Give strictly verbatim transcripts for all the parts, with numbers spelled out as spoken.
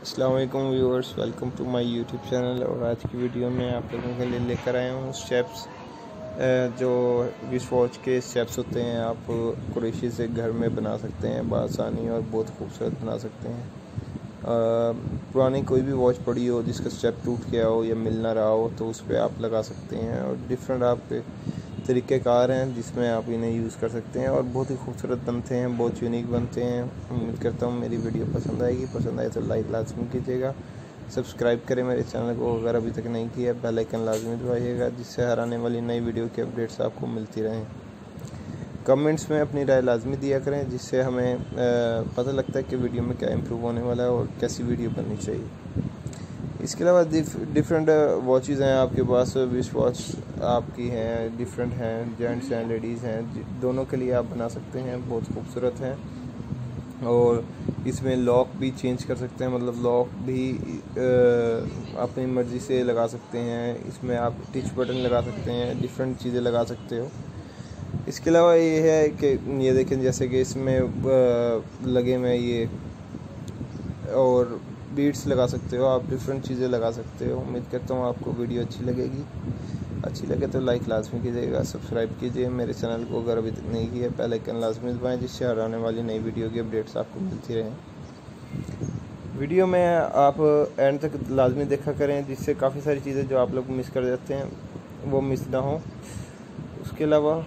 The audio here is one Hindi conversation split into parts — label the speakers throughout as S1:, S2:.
S1: अस्सलाम वालेकुम viewers, welcome to my YouTube channel. और आज की वीडियो में आप लोगों के लिए लेकर आया हूँ स्टेप्स, जो रिस्ट वॉच के स्टेप्स होते हैं आप कुरैशी से घर में बना सकते हैं बआसानी और बहुत खूबसूरत बना सकते हैं। पुरानी कोई भी वॉच पड़ी हो जिसका स्टेप टूट गया हो या मिल ना रहा हो तो उस पर आप लगा सकते हैं। और डिफरेंट आपके तरीक़ेकार हैं जिसमें आप इन्हें यूज़ कर सकते हैं और बहुत ही खूबसूरत बनते हैं, बहुत यूनिक बनते हैं। उम्मीद करता हूँ मेरी वीडियो पसंद आएगी। पसंद आए तो लाइक लाजमी कीजिएगा, सब्सक्राइब करें मेरे चैनल को अगर अभी तक नहीं किया, बेल आइकन लाजमी दबाइएगा जिससे हर आने वाली नई वीडियो की अपडेट्स आपको मिलती रहें। कमेंट्स में अपनी राय लाजमी दिया करें जिससे हमें पता लगता है कि वीडियो में क्या इम्प्रूव होने वाला है और कैसी वीडियो बननी चाहिए। इसके अलावा डिफरेंट वॉचेज़ हैं आपके पास, रिस्ट वॉच आपकी हैं, डिफरेंट हैं, जेंट्स हैं, लेडीज़ हैं, दोनों के लिए आप बना सकते हैं। बहुत खूबसूरत हैं और इसमें लॉक भी चेंज कर सकते हैं, मतलब लॉक भी आ, अपनी मर्ज़ी से लगा सकते हैं। इसमें आप टिच बटन लगा सकते हैं, डिफरेंट चीज़ें लगा सकते हो। इसके अलावा ये है कि ये देखें जैसे कि इसमें आ, लगे में ये और बीट्स लगा सकते हो, आप डिफरेंट चीज़ें लगा सकते हो। उम्मीद करता हूँ आपको वीडियो अच्छी लगेगी। अच्छी लगे तो लाइक लाजमी कीजिएगा, सब्सक्राइब कीजिए मेरे चैनल को अगर अभी तक नहीं किया, बेल आइकन लाजमी दबाएं जिससे हर आने वाली नई वीडियो की अपडेट्स आपको मिलती रहें। वीडियो में आप एंड तक लाजमी देखा करें जिससे काफ़ी सारी चीज़ें जो आप लोग मिस कर जाते हैं वो मिस ना हो। उसके अलावा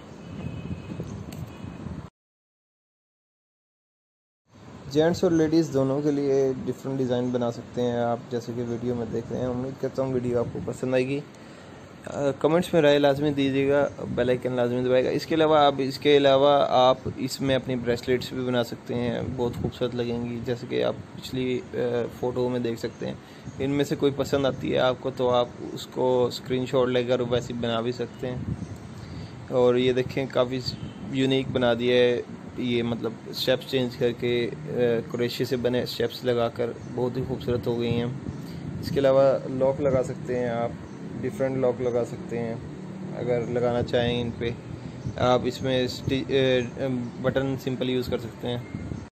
S1: जेंट्स और लेडीज़ दोनों के लिए डिफरेंट डिज़ाइन बना सकते हैं आप, जैसे कि वीडियो में देख रहे हैं। उम्मीद करता हूँ वीडियो आपको पसंद आएगी। कमेंट्स में राय लाजमी दीजिएगा, बेल आइकन लाजमी दबाएगा। इसके अलावा आप इसके अलावा आप इसमें अपनी ब्रेसलेट्स भी बना सकते हैं, बहुत खूबसूरत लगेंगी। जैसे कि आप पिछली फ़ोटो में देख सकते हैं। इनमें से कोई पसंद आती है आपको तो आप उसको स्क्रीनशॉट लेकर वैसे बना भी सकते हैं। और ये देखें काफ़ी यूनिक बना दिया है ये, मतलब स्टेप्स चेंज करके कुरैशी से बने स्टेप्स लगाकर बहुत ही खूबसूरत हो गई हैं। इसके अलावा लॉक लगा सकते हैं आप, डिफरेंट लॉक लगा सकते हैं अगर लगाना चाहें। इन पे आप इसमें बटन सिंपल यूज़ कर सकते हैं।